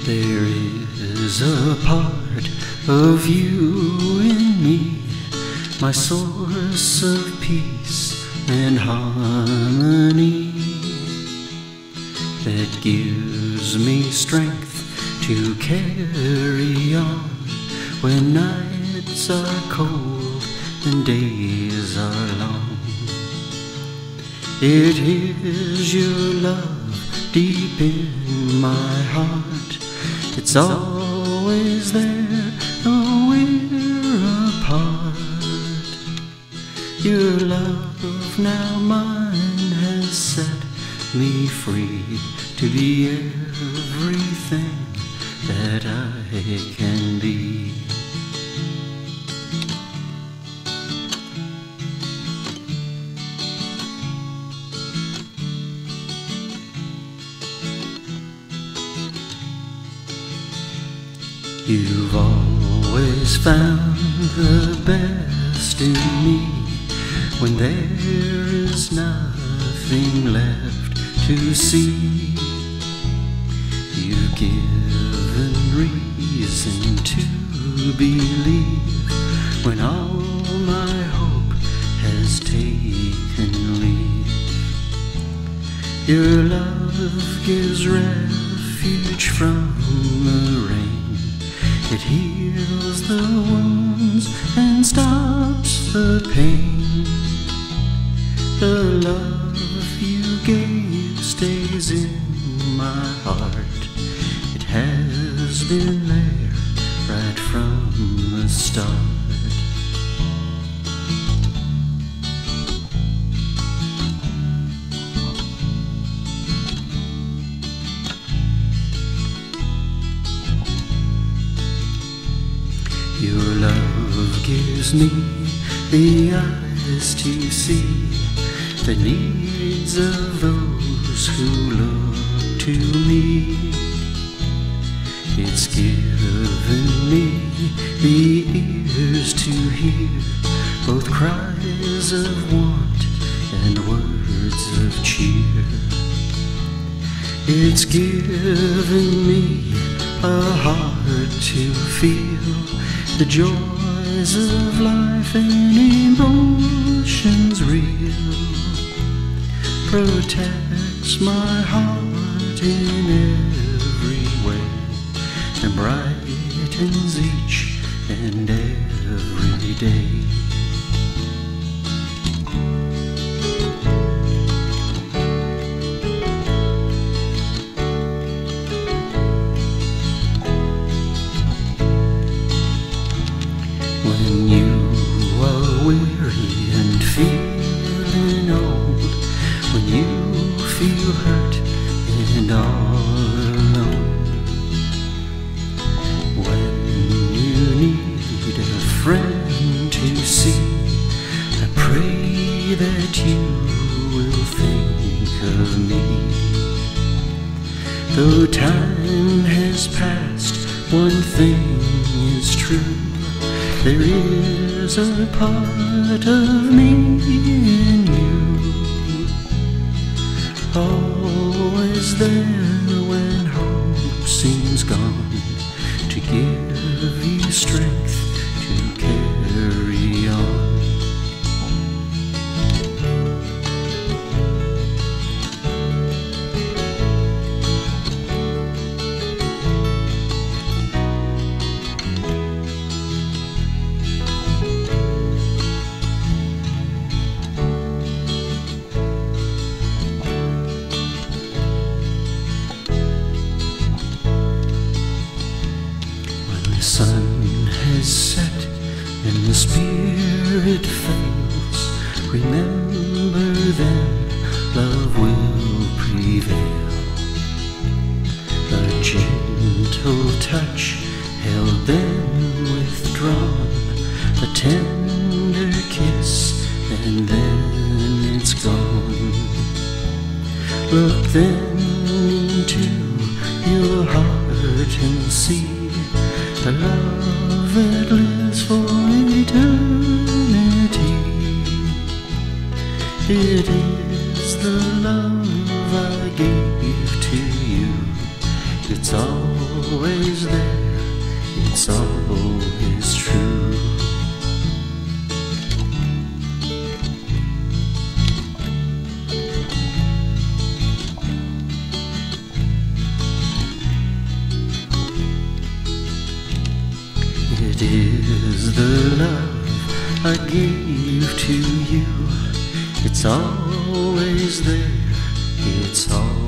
There is a part of you in me, my source of peace and harmony, that gives me strength to carry on when nights are cold and days are long. It is your love deep in my heart. It's always there, though we're apart. Your love, now mine, has set me free to be everything that I can be. You've always found the best in me when there is nothing left to see. You've given reason to believe when all my hope has taken leave. Your love gives refuge from the rain. It heals the wounds and stops the pain. The love you gave stays in my heart. It has been there right from the start. Your love gives me the eyes to see the needs of those who look to me. It's given me the ears to hear both cries of want and words of cheer. It's given me a heart to feel the joys of life and emotions real. Protects my heart in every way and brightens each and every day. When you are weary and feeling old, when you feel hurt and all alone, when you need a friend to see, I pray that you will think of me. Though time has passed, one thing is true: there is a part of me in you, always there when hope seems gone, to give you strength to carry on. The sun has set and the spirit fails. Remember then, love will prevail. A gentle touch held then withdrawn, a tender kiss and then it's gone. Look then into your heart and see a love that lives for eternity. It is the love I gave to you. It's all always there, it's always true. It is the love I give to you. It's always there, it's always